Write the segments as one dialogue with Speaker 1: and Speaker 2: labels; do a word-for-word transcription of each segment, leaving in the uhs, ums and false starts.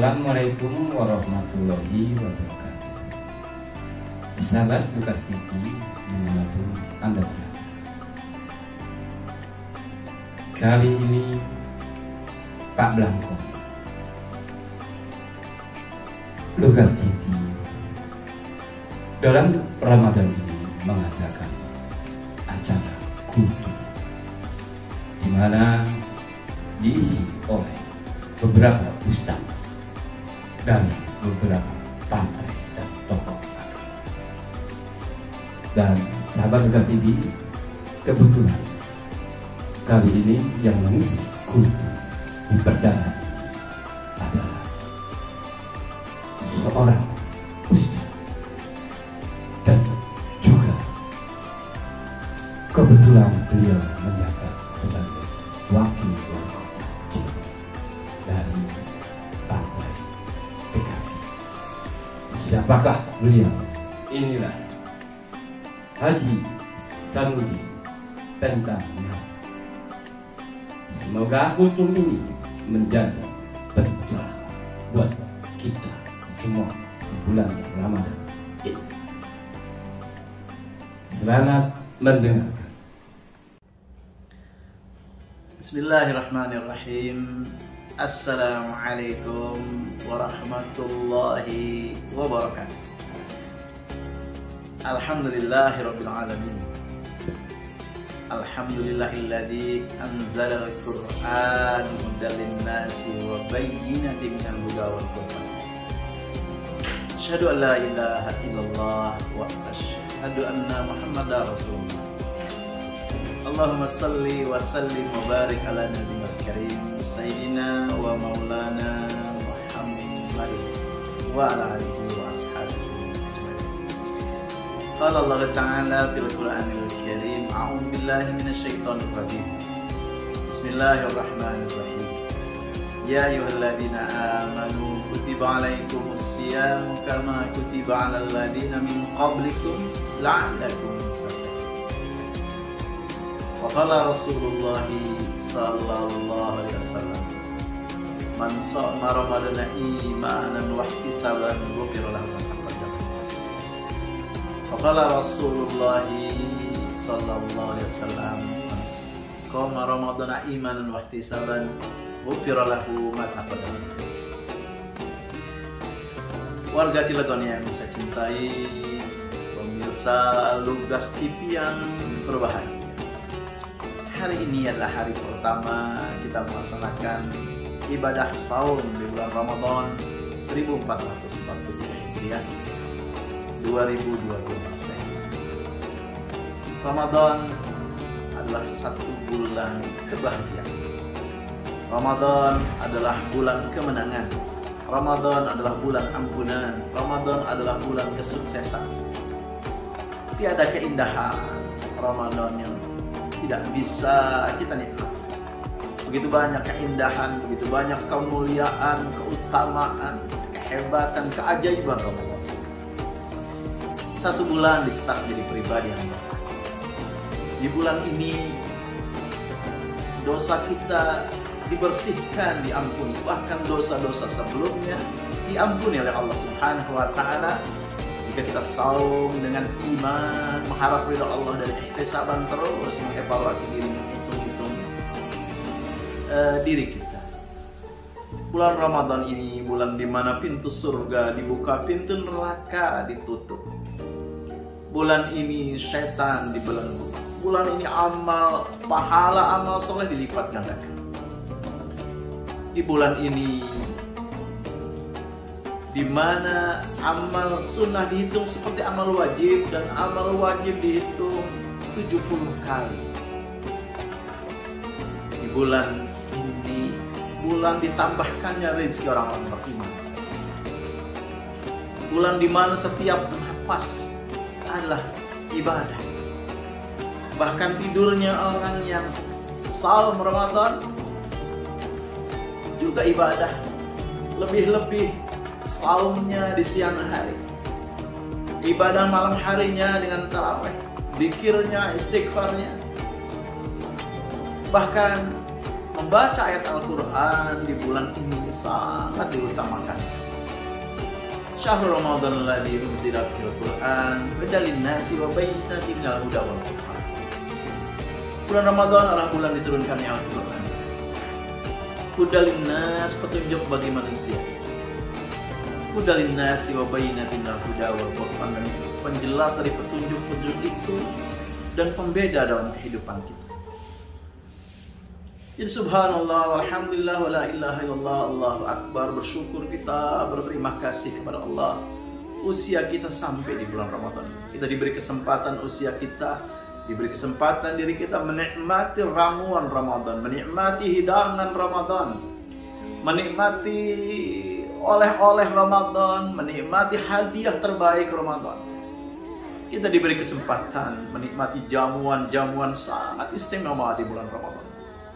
Speaker 1: Assalamualaikum warahmatullahi wabarakatuh. Sahabat Lukas T V dimanapun Anda berada, kali ini Pak Blanko Lukas T V dalam Ramadan ini mengadakan acara kultur di mana diisi oleh beberapa ustaz dari beberapa partai dan tokoh agama. Dan sahabat Lukas T V, kebetulan kali ini yang mengisi kultur di perdana adalah seorang ustaz dan juga kebetulan beliau menjabat sebagai wakil wali kota Cirebon dari partai P K S. Siapakah beliau? Inilah Haji Sanudi Pentang. Semoga kultur ini menjadi pencerahan buat kita semua di bulan Ramadan ini. Selamat mendengarkan.
Speaker 2: Bismillahirrahmanirrahim. Assalamualaikum warahmatullahi wabarakatuh. Alhamdulillahirabbil alamin. Alhamdulillahilladzi anzala al-Qur'an hudan lin-nasi wa bayyinatin minal huda wal furqan. Asyhadu an la ilaha illallah wa asyhadu anna Muhammadar Rasulullah. Allahumma salli wa sallim wa barik ala nabiyyil karim sayyidina wa maulana Muhammad wa ala alihi wa ashabihi ajma'in. Qala Allah Ta'ala fil Qur'anil Karim, a'udzu billahi minasy syaithanir rajim. Bismillahirrahmanirrahim. Ya ayyuhalladzina amanu kutiba alaikumus siyam kama kutiba alal ladzina min qablikum la'allakum Qala Rasulullah sallallahu alaihi wasallam, man shoma ramadana imanan wa ihtisaban ghufira lahu ma taqaddama. Qala Rasulullah sallallahu alaihi wasallam, man shoma ramadana imanan wa ihtisaban ghufira lahu ma taqaddama. Warga Cilegon yang saya cintai, pemirsa Lukas T V yang berbahagia, hari ini adalah hari pertama kita melaksanakan ibadah saum di bulan Ramadan seribu empat ratus empat puluh tiga Hijriah dua ribu dua puluh Masehi. Ramadan adalah satu bulan kebahagiaan. Ramadan adalah bulan kemenangan. Ramadan adalah bulan ampunan. Ramadan adalah bulan kesuksesan. Tiada keindahan Ramadan yang tidak bisa kita nikmati. Begitu banyak keindahan, begitu banyak kemuliaan, keutamaan, kehebatan, keajaiban Ramadan. Satu bulan dicetak menjadi pribadi yang baik. Di bulan ini dosa kita dibersihkan, diampuni. Bahkan dosa-dosa sebelumnya diampuni oleh Allah Subhanahu wa Ta'ala jika kita saum dengan iman, mengharap ridha Allah dan ihtisaban, terus mengevaluasi diri, menghitung-hitung uh, diri kita. Bulan Ramadan ini bulan di mana pintu surga dibuka, pintu neraka ditutup. Bulan ini setan dibelenggu. Bulan ini amal, pahala amal soleh dilipat gandakan. Di bulan ini di mana amal sunnah dihitung seperti amal wajib, dan amal wajib dihitung tujuh puluh kali. Di bulan ini, bulan ditambahkannya rezeki orang-orang beriman. Bulan di mana setiap nafas adalah ibadah. Bahkan tidurnya orang yang saum Ramadan juga ibadah. Lebih-lebih saumnya di siang hari, ibadah malam harinya dengan tarawih, zikirnya, istighfarnya. Bahkan Membaca ayat Al-Quran di bulan ini sangat diutamakan. Syahrul Ramadan alladzi unzila fil Qur'an hudan lin-nasi wa bayyinatin minal huda wal furqan. Bulan Ramadan adalah bulan diturunkannya Al-Quran. Hudan lin-nas, petunjuk bagi manusia. Hudan lin-nasi wa bayyinatin minal huda wal furqan, penjelas dari petunjuk-petunjuk itu dan pembeda dalam kehidupan kita. Jadi subhanallah, alhamdulillah, wa la ilaha illallah, Allahu akbar. Bersyukur kita, berterima kasih kepada Allah. Usia kita sampai di bulan Ramadan. Kita diberi kesempatan, usia kita diberi kesempatan diri kita menikmati ramuan Ramadan, menikmati hidangan Ramadan, menikmati oleh-oleh Ramadan, menikmati hadiah terbaik Ramadan. Kita diberi kesempatan menikmati jamuan-jamuan sangat istimewa di bulan Ramadan.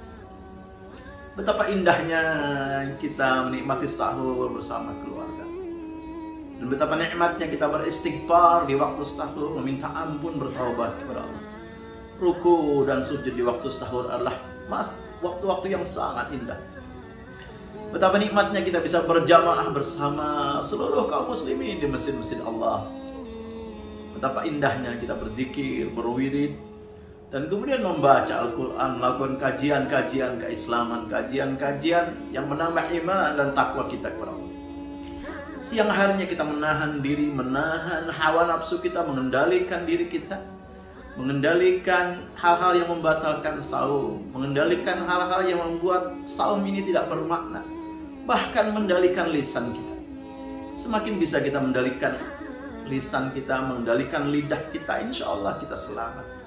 Speaker 2: Betapa indahnya kita menikmati sahur bersama keluarga. Dan betapa nikmatnya kita beristighfar di waktu sahur, meminta ampun, bertaubat kepada Allah. Ruku dan sujud di waktu sahur adalah mas waktu-waktu yang sangat indah. Betapa nikmatnya kita bisa berjamaah bersama seluruh kaum muslimin di masjid-masjid Allah. Betapa indahnya kita berzikir, berwirid, dan kemudian membaca Al-Quran, melakukan kajian-kajian keislaman, kajian-kajian yang menambah iman dan takwa kita kepada Allah. Siang harinya kita menahan diri, menahan hawa nafsu kita, mengendalikan diri kita, mengendalikan hal-hal yang membatalkan saum, mengendalikan hal-hal yang membuat saum ini tidak bermakna, bahkan mengendalikan lisan kita. Semakin bisa kita mengendalikan lisan kita, mengendalikan lidah kita, insya Allah kita selamat.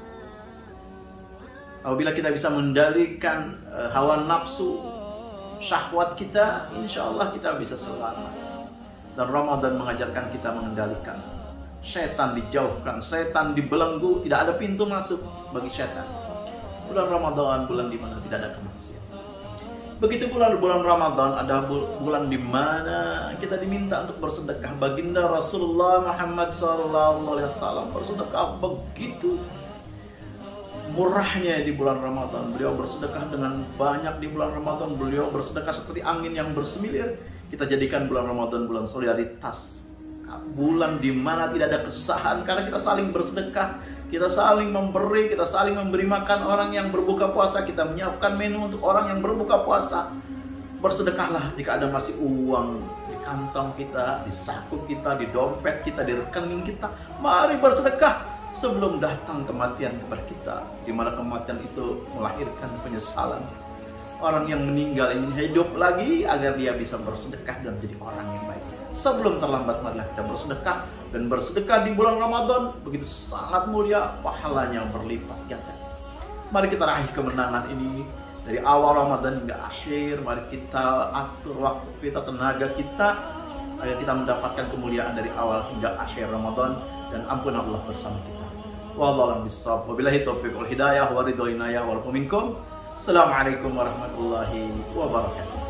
Speaker 2: Apabila kita bisa mengendalikan uh, hawa nafsu, syahwat kita, insya Allah kita bisa selamat. Dan Ramadan mengajarkan kita mengendalikan. Setan dijauhkan, setan dibelenggu, tidak ada pintu masuk bagi setan. Bulan Ramadan, bulan di mana tidak ada kemaksiatan. Begitu bulan bulan Ramadan ada bulan di mana kita diminta untuk bersedekah. Baginda Rasulullah Muhammad sallallahu alaihi wasallam bersedekah begitu murahnya di bulan Ramadan. Beliau bersedekah dengan banyak di bulan Ramadan. Beliau bersedekah seperti angin yang bersemilir. Kita jadikan bulan Ramadan bulan solidaritas, bulan di mana tidak ada kesusahan karena kita saling bersedekah, kita saling memberi, kita saling memberi makan orang yang berbuka puasa, kita menyiapkan menu untuk orang yang berbuka puasa. Bersedekahlah jika ada masih uang di kantong kita, di saku kita, di dompet kita, di rekening kita. Mari bersedekah sebelum datang kematian kepada kita, di mana kematian itu melahirkan penyesalan. Orang yang meninggal ingin hidup lagi agar dia bisa bersedekah dan menjadi orang yang baik. Sebelum terlambat, marilah kita bersedekah. Dan bersedekah di bulan Ramadan begitu sangat mulia, pahalanya berlipat ganda. Mari kita raih kemenangan ini dari awal Ramadan hingga akhir. Mari kita atur waktu kita, tenaga kita, agar kita mendapatkan kemuliaan dari awal hingga akhir Ramadan. Dan ampun Allah bersama kita. Wallahu a'lam bishawab. Wabillahi taufiq wal hidayah wa ridho inayah wal minkum. Assalamualaikum warahmatullahi wabarakatuh.